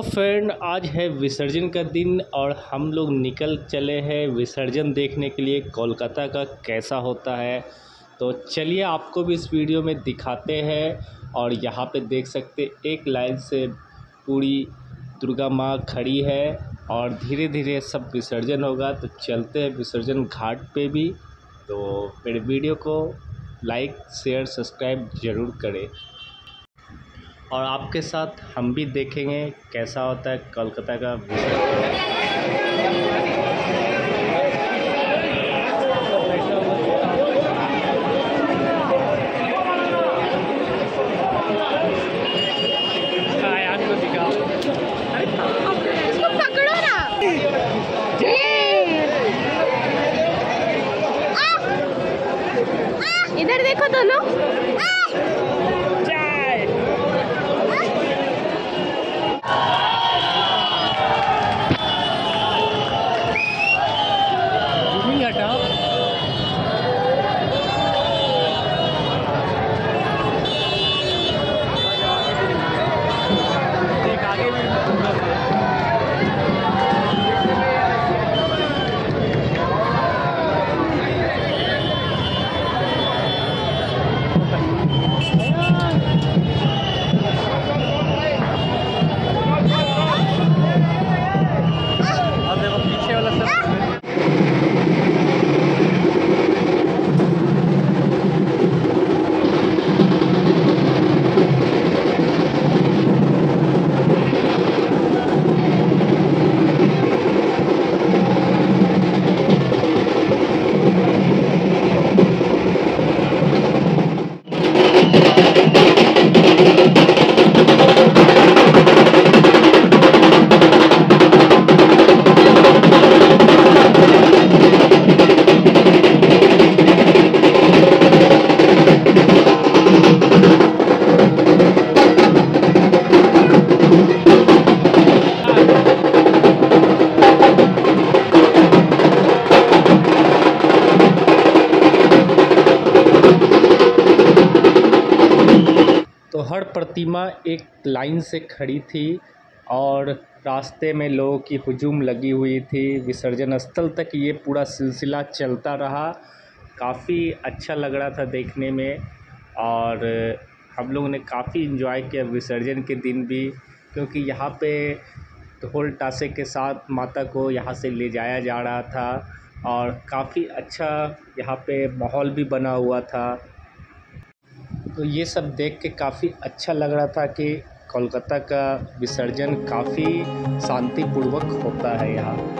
Friend, आज है विसर्जन का दिन और हम लोग निकल चले हैं विसर्जन देखने के लिए कोलकाता का कैसा होता है। तो चलिए आपको भी इस वीडियो में दिखाते हैं। और यहाँ पे देख सकते एक लाइन से पूरी दुर्गा माँ खड़ी है और धीरे धीरे सब विसर्जन होगा। तो चलते हैं विसर्जन घाट पे भी। तो मेरे वीडियो को लाइक शेयर सब्सक्राइब ज़रूर करें और आपके साथ हम भी देखेंगे कैसा होता है कोलकाता का विसर्जन। इधर देखो दोनों। हर प्रतिमा एक लाइन से खड़ी थी और रास्ते में लोगों की हुजूम लगी हुई थी। विसर्जन स्थल तक ये पूरा सिलसिला चलता रहा। काफ़ी अच्छा लग रहा था देखने में और हम लोगों ने काफ़ी इन्जॉय किया विसर्जन के दिन भी, क्योंकि यहाँ पे ढोल ताशे के साथ माता को यहाँ से ले जाया जा रहा था और काफ़ी अच्छा यहाँ पे माहौल भी बना हुआ था। तो ये सब देख के काफ़ी अच्छा लग रहा था कि कोलकाता का विसर्जन काफ़ी शांतिपूर्वक होता है यहाँ।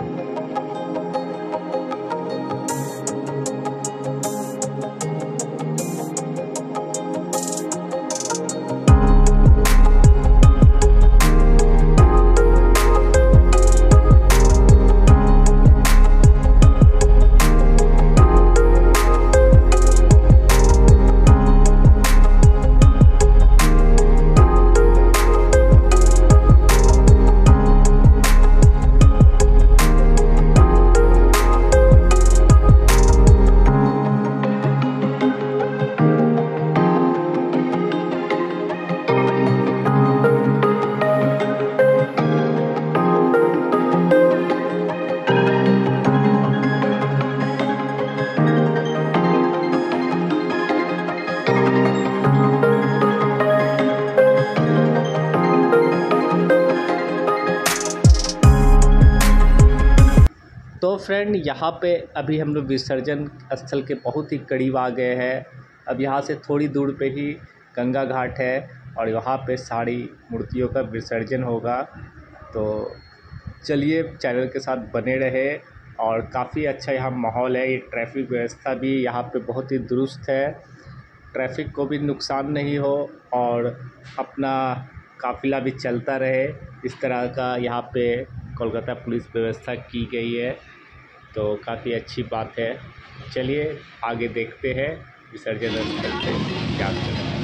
तो फ्रेंड, यहाँ पे अभी हम लोग विसर्जन स्थल के बहुत ही करीब आ गए हैं। अब यहाँ से थोड़ी दूर पे ही गंगा घाट है और यहाँ पे सारी मूर्तियों का विसर्जन होगा। तो चलिए चैनल के साथ बने रहे। और काफ़ी अच्छा यहाँ माहौल है। ये ट्रैफिक व्यवस्था भी यहाँ पे बहुत ही दुरुस्त है, ट्रैफिक को भी नुकसान नहीं हो और अपना काफ़िला भी चलता रहे, इस तरह का यहाँ पे कोलकाता पुलिस व्यवस्था की गई है। तो काफ़ी अच्छी बात है। चलिए आगे देखते हैं विसर्जन स्थल पे क्या करते हैं।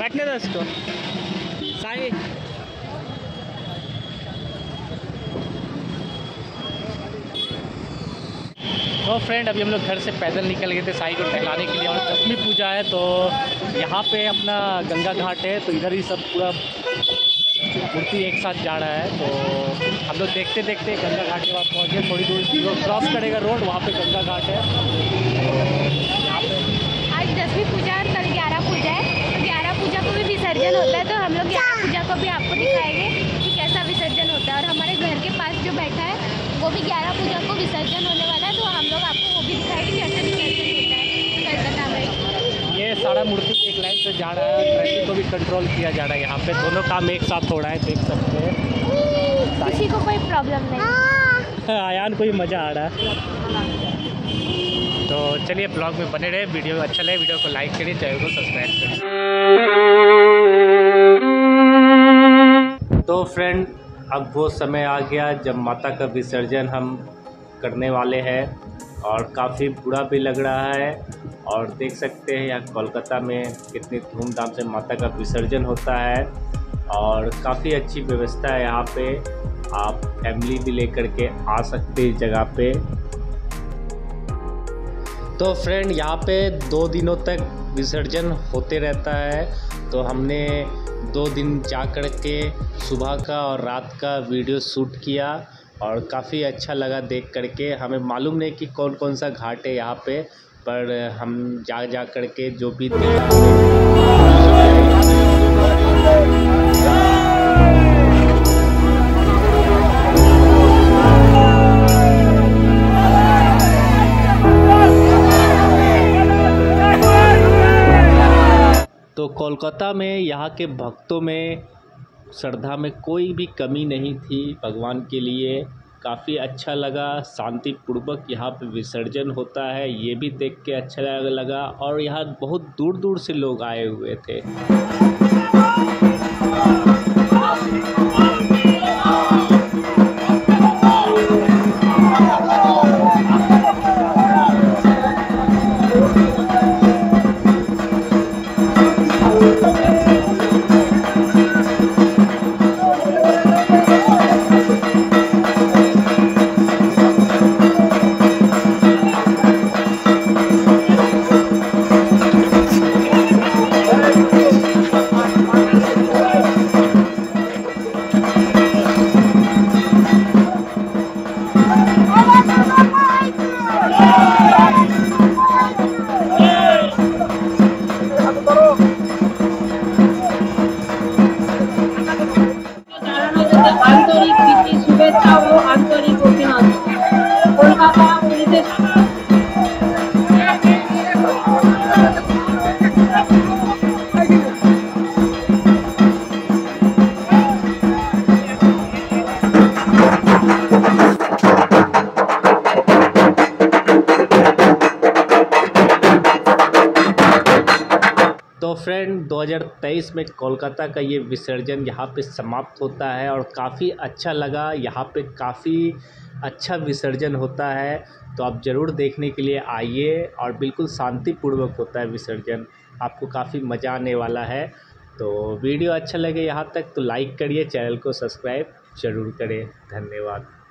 बैठने दो इसको साई। तो फ्रेंड अभी हम लोग घर से पैदल निकल गए थे साई को टहलाने के लिए, और दशमी पूजा है तो यहाँ पे अपना गंगा घाट है, तो इधर ही सब पूरा मूर्ति एक साथ जा रहा है। तो हम लोग देखते देखते गंगा घाट के पास पहुँच गए। थोड़ी दूर क्रॉस करेगा रोड, वहाँ पे गंगा घाट है। यहाँ पे आज दशमी पूजा और कल 11 पूजा है, तो 11 पूजा को भी विसर्जन होता है, तो हम लोग 11 पूजा को भी आपको दिखाएंगे कि कैसा विसर्जन होता है। और हमारे घर के पास जो बैठा है वो भी 11 पूजा को विसर्जन होने वाला है, तो हम लोग आपको वो भी दिखाएंगे कैसे विसर्जन होता है कलकत्ता में। ये सारा मूर्ति एक लाइन से जा रहा है, ट्रैफिक को भी कंट्रोल किया जा रहा है। यहाँ पे दोनों काम एक साथ हो रहा है, देख सकते हैं। किसी को कोई प्रॉब्लम नहीं। आयान को भी मज़ा आ रहा है। तो चलिए ब्लॉग में बने रहे, वीडियो अच्छा लगे वीडियो को लाइक करिए, चैनल को सब्सक्राइब करिए। तो फ्रेंड अब वो समय आ गया जब माता का विसर्जन हम करने वाले हैं, और काफ़ी बुरा भी लग रहा है। और देख सकते हैं यहाँ कोलकाता में कितनी धूमधाम से माता का विसर्जन होता है, और काफ़ी अच्छी व्यवस्था है यहाँ पे। आप फैमिली भी लेकर के आ सकते हैं इस जगह पे। तो फ्रेंड यहाँ पे 2 दिनों तक विसर्जन होते रहता है, तो हमने 2 दिन जा कर के सुबह का और रात का वीडियो शूट किया, और काफ़ी अच्छा लगा देख करके। हमें मालूम नहीं कि कौन कौन सा घाट है यहाँ पे, पर हम जा कर के जो भी तो कोलकाता में यहाँ के भक्तों में श्रद्धा में कोई भी कमी नहीं थी भगवान के लिए। काफ़ी अच्छा लगा, शांतिपूर्वक यहाँ पे विसर्जन होता है, ये भी देख के अच्छा लगा। और यहाँ बहुत दूर दूर से लोग आए हुए थे। आंतरिक প্রীতি শুভেচ্ছা ও আন্তরিক অভিনন্দন। কলকাতা পুলিশের तो फ्रेंड 2023 में कोलकाता का ये विसर्जन यहाँ पे समाप्त होता है, और काफ़ी अच्छा लगा। यहाँ पे काफ़ी अच्छा विसर्जन होता है, तो आप ज़रूर देखने के लिए आइए। और बिल्कुल शांतिपूर्वक होता है विसर्जन, आपको काफ़ी मज़ा आने वाला है। तो वीडियो अच्छा लगे यहाँ तक तो लाइक करिए, चैनल को सब्सक्राइब ज़रूर करें। धन्यवाद।